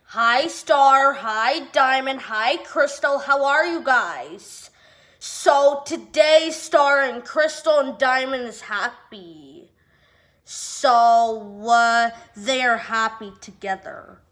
Hi, Star. Hi, Diamond. Hi, Crystal. How are you guys? So today, Star and Crystal and Diamond is happy. So they're happy together.